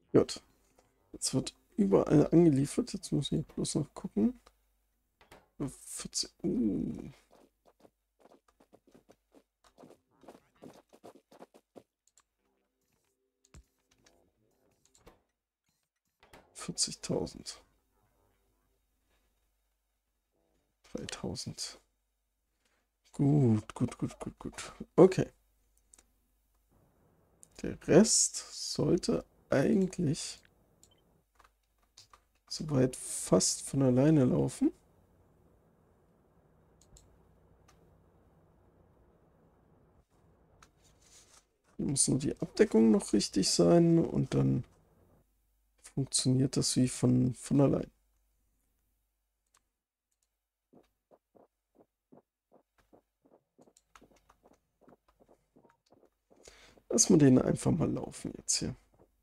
Gut. Jetzt wird überall angeliefert. Jetzt muss ich bloß noch gucken. 40. 40.000. 3.000. Gut, gut, gut, gut, gut. Okay. Der Rest sollte eigentlich soweit fast von alleine laufen. Hier muss nur die Abdeckung noch richtig sein und dann funktioniert das wie von allein. Lassen wir den einfach mal laufen jetzt hier.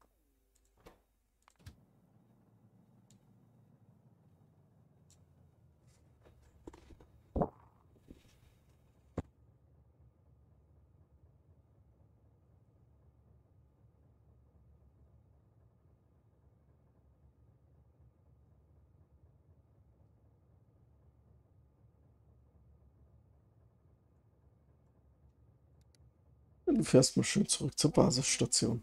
Du fährst mal schön zurück zur Basisstation.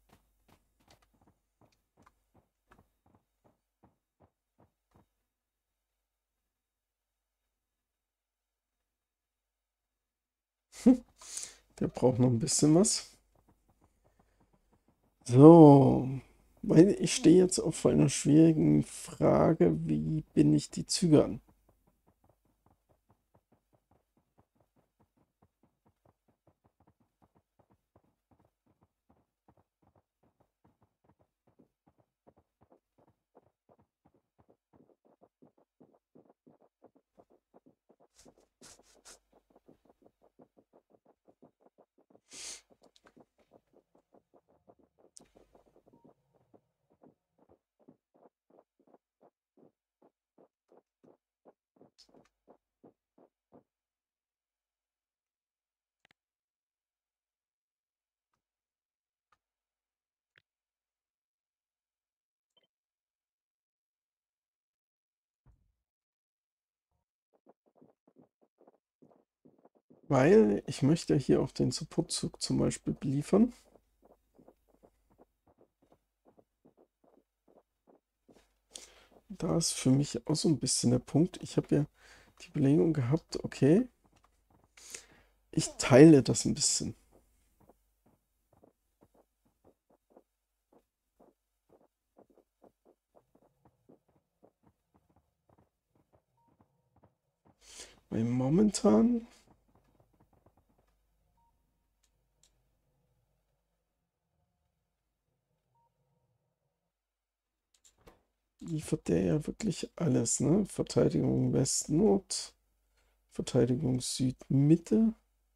Der braucht noch ein bisschen was. So, weil ich stehe jetzt auf einer schwierigen Frage, wie binde ich die Züge an? Weil ich möchte hier auch den Supportzug zum Beispiel beliefern. Da ist für mich auch so ein bisschen der Punkt. Ich habe ja die Überlegung gehabt, okay, ich teile das ein bisschen. Weil momentan liefert der ja wirklich alles, ne? Verteidigung West-Nord, Verteidigung Süd-Mitte.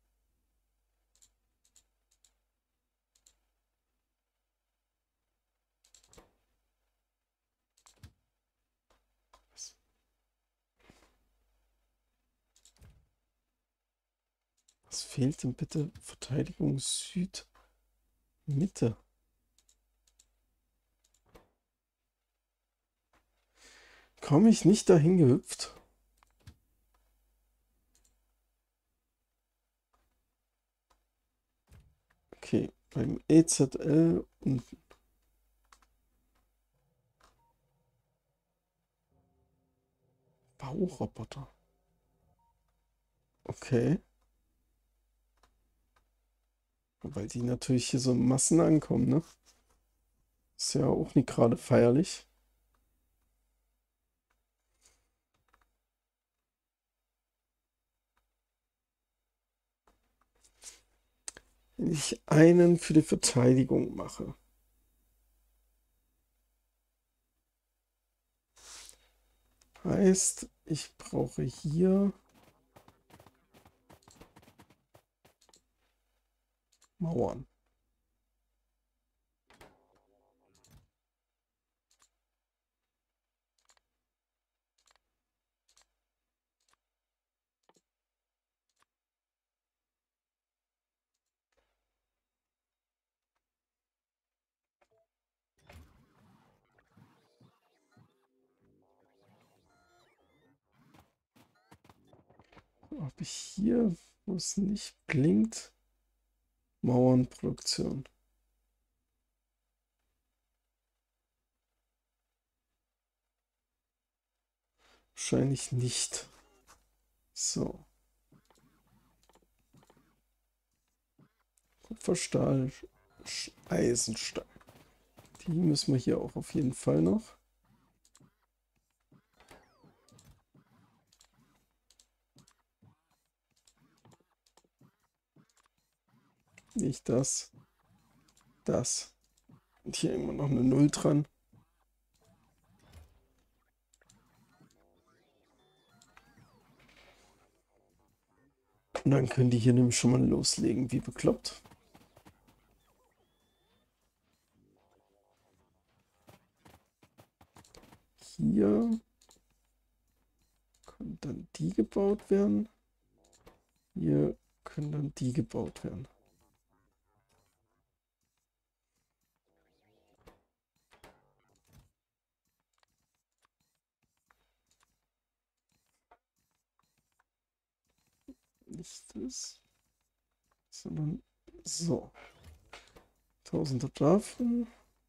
Was, was fehlt denn bitte? Verteidigung Süd-Mitte. Komme ich nicht dahin gehüpft? Okay, beim EZL und Bauroboter. Okay. Weil die natürlich hier so in Massen ankommen, ne? Ist ja auch nicht gerade feierlich. Wenn ich einen für die Verteidigung mache. Heißt, ich brauche hier Mauern. Habe ich hier, wo es nicht blinkt, Mauernproduktion? Wahrscheinlich nicht. So. Kupferstahl, Eisenstahl. Die müssen wir hier auch auf jeden Fall noch. Nicht das. Das. Und hier immer noch eine Null dran. Und dann können die hier nämlich schon mal loslegen, wie bekloppt. Hier können dann die gebaut werden. Hier können dann die gebaut werden. Nicht das, sondern so. Tausender davon.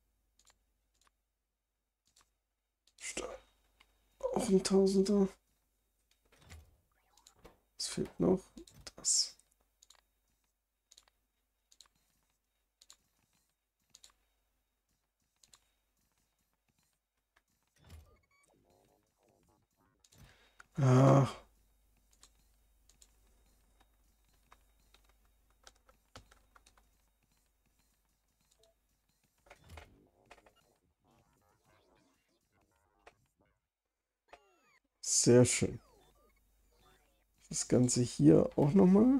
Stahl. Auch ein Tausender. Es fehlt noch das. Ah, sehr schön. Das Ganze hier auch nochmal.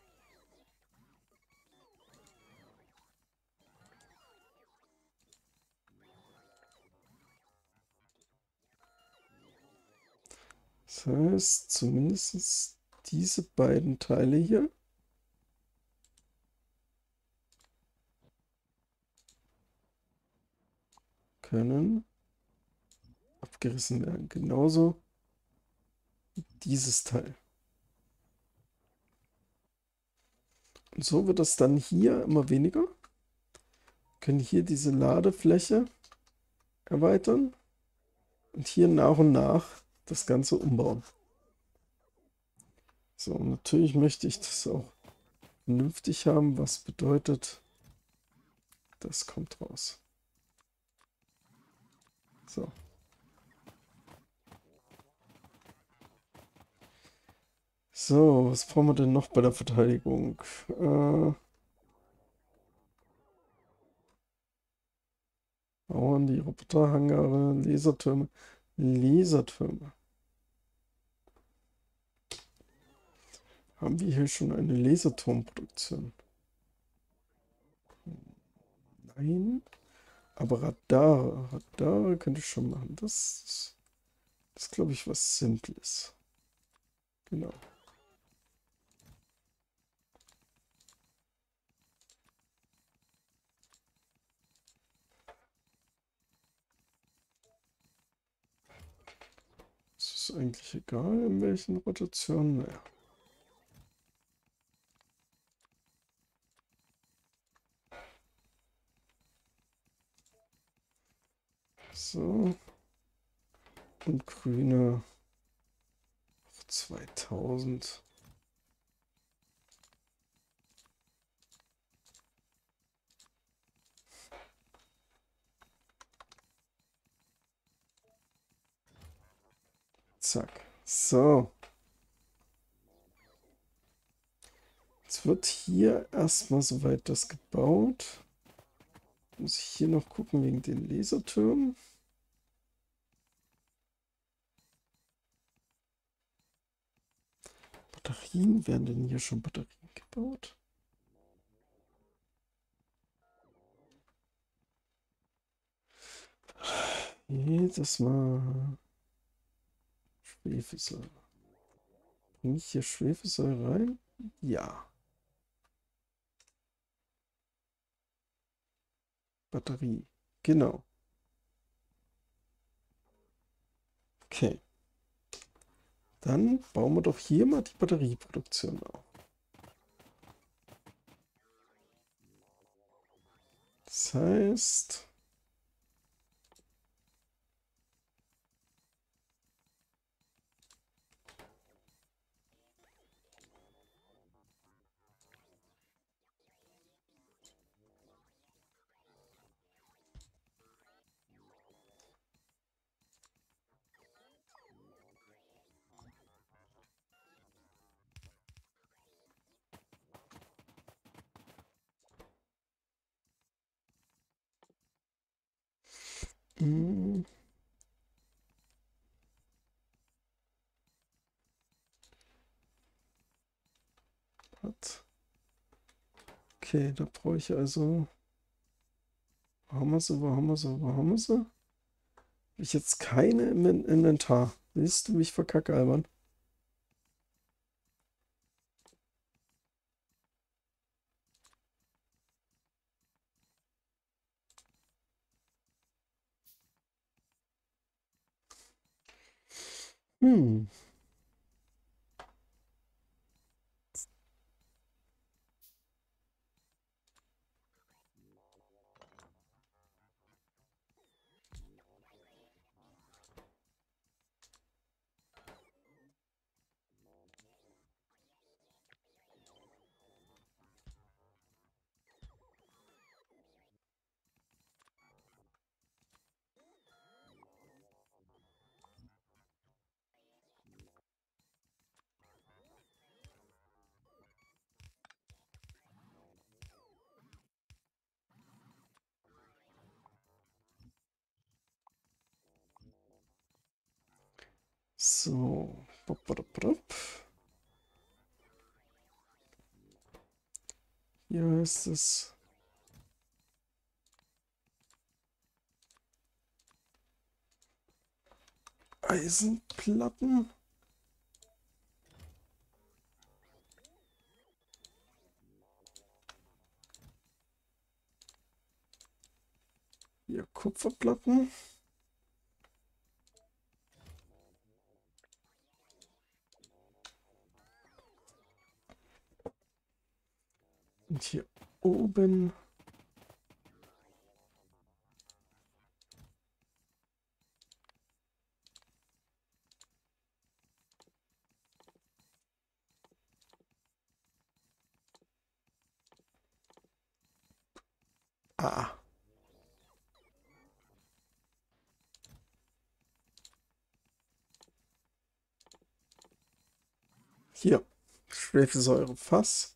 Das heißt, zumindest diese beiden Teile hier können abgerissen werden. Genauso dieses Teil. Und so wird das dann hier immer weniger. Wir können hier diese Ladefläche erweitern und hier nach und nach das Ganze umbauen. So, und natürlich möchte ich das auch vernünftig haben, was bedeutet, das kommt raus. So. So, was brauchen wir denn noch bei der Verteidigung? Mauern, die Roboterhangare, Lasertürme. Lasertürme. Haben wir hier schon eine Laserturmproduktion? Nein. Aber Radar könnte ich schon machen. Das ist, glaube ich, was Simples. Genau. Es ist eigentlich egal, in welchen Rotationen. Naja. So. Und grüne 2000. Zack. So. Jetzt wird hier erstmal soweit das gebaut. Muss ich hier noch gucken wegen den Lasertürmen. Batterien, werden denn hier schon Batterien gebaut? Jedes Mal Schwefelsäure. Bringe ich hier Schwefelsäure rein? Ja. Batterie. Genau. Okay. Dann bauen wir doch hier mal die Batterieproduktion auf. Das heißt, hm, was? Okay, da brauche ich also. Wo haben wir sie? Wo haben wir sie? Wo haben wir sie? Habe ich jetzt keine im Inventar? Willst du mich verkackalbern? Hm. So. Bop, bop, bop. Hier ist es. Eisenplatten. Hier Kupferplatten. Und hier oben. Ah. Hier. Schwefelsäurefass.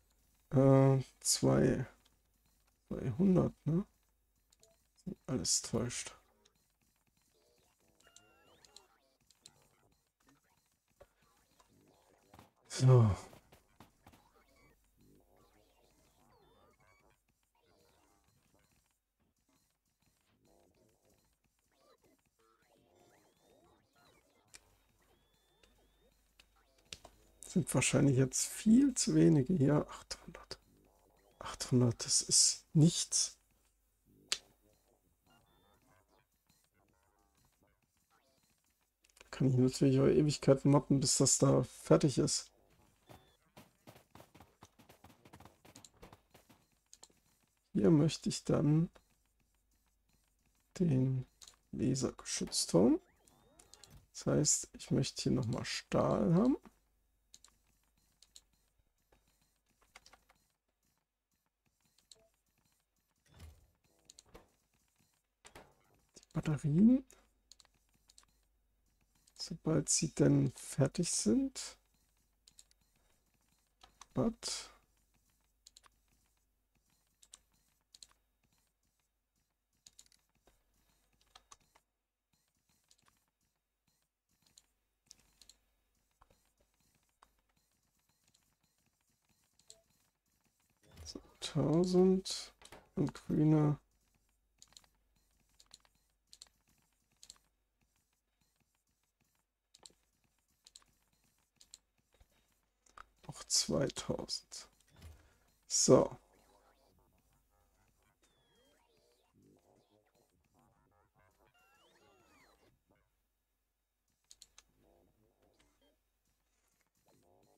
200, ne? Alles täuscht. So. Sind wahrscheinlich jetzt viel zu wenige hier. 800. 800, das ist nichts. Kann ich natürlich auch Ewigkeiten moppen, bis das da fertig ist. Hier möchte ich dann den Lasergeschützturm. Das heißt, ich möchte hier nochmal Stahl haben. Die Batterien. Sobald sie dann fertig sind. But. So, 1000 und grüne. Auch 2000. So.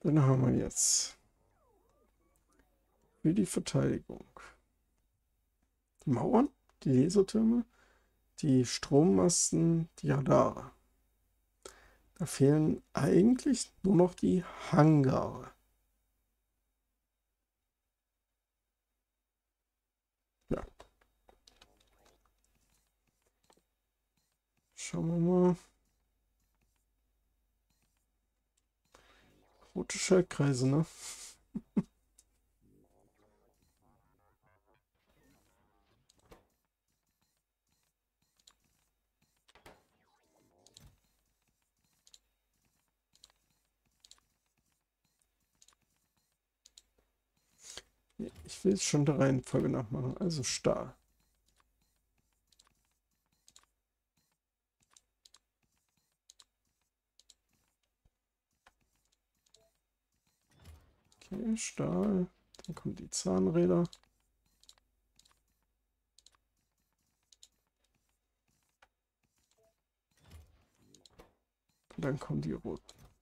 Dann haben wir jetzt für die Verteidigung die Mauern, die Lasertürme, die Strommasten, die Radare. Da fehlen eigentlich nur noch die Hangare. Ja. Schauen wir mal. Rote Schaltkreise, ne? Ich will es schon der Reihenfolge nachmachen. Also Stahl. Okay, Stahl. Dann kommen die Zahnräder. Und dann kommen die roten.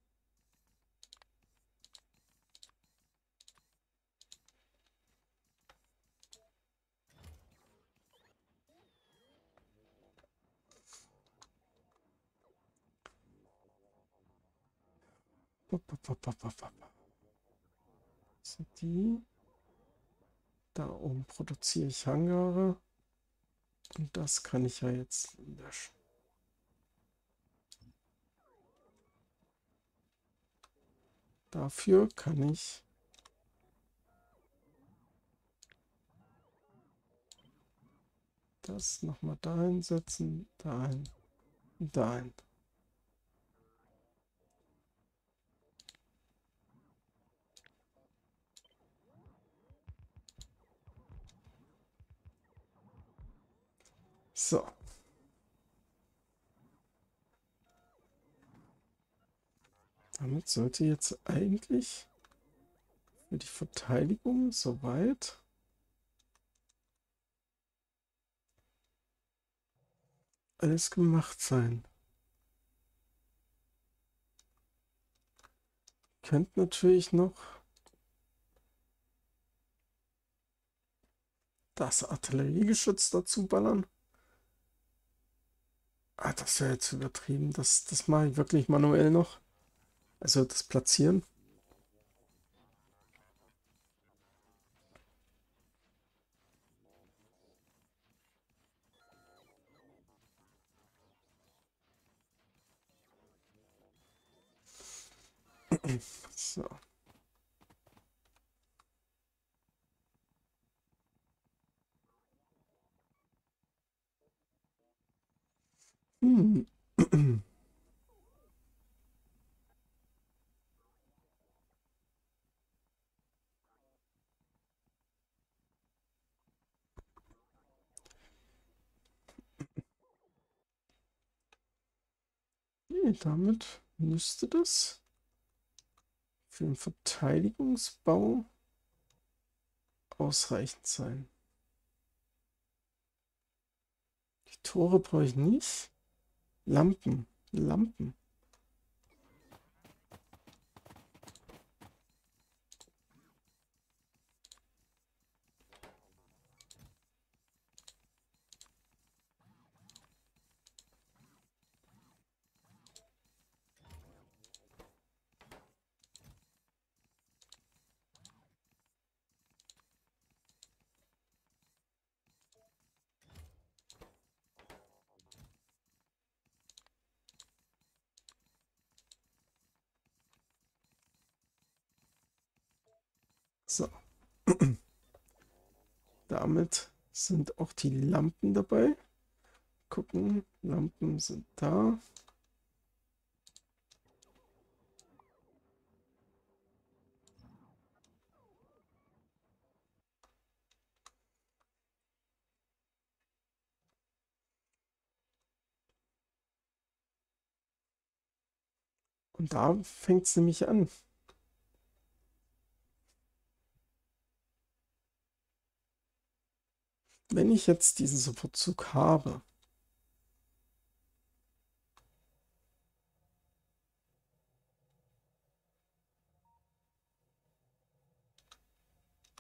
Sind die? Da oben produziere ich Hangare. Und das kann ich ja jetzt löschen. Dafür kann ich das nochmal dahin setzen, dahin, dahin. So. Damit sollte jetzt eigentlich für die Verteidigung soweit alles gemacht sein. Könnt natürlich noch das Artilleriegeschütz dazu ballern. Ah, das wäre jetzt übertrieben. Das mache ich wirklich manuell noch. Also das Platzieren. So. Hm. Nee, damit müsste das für den Verteidigungsbau ausreichend sein. Die Tore brauche ich nicht. Lampen. Lampen. So. Damit sind auch die Lampen dabei. Gucken, Lampen sind da. Und da fängt es nämlich an. Wenn ich jetzt diesen Supportzug habe,